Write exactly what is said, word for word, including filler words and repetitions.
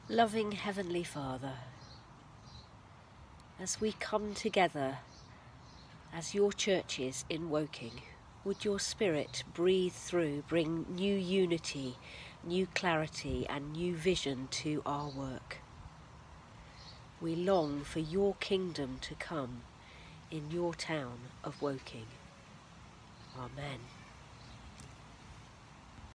Loving Heavenly Father, as we come together as your churches in Woking, would your Spirit breathe through, bring new unity, new clarity and new vision to our work. We long for your kingdom to come in your town of Woking. Amen.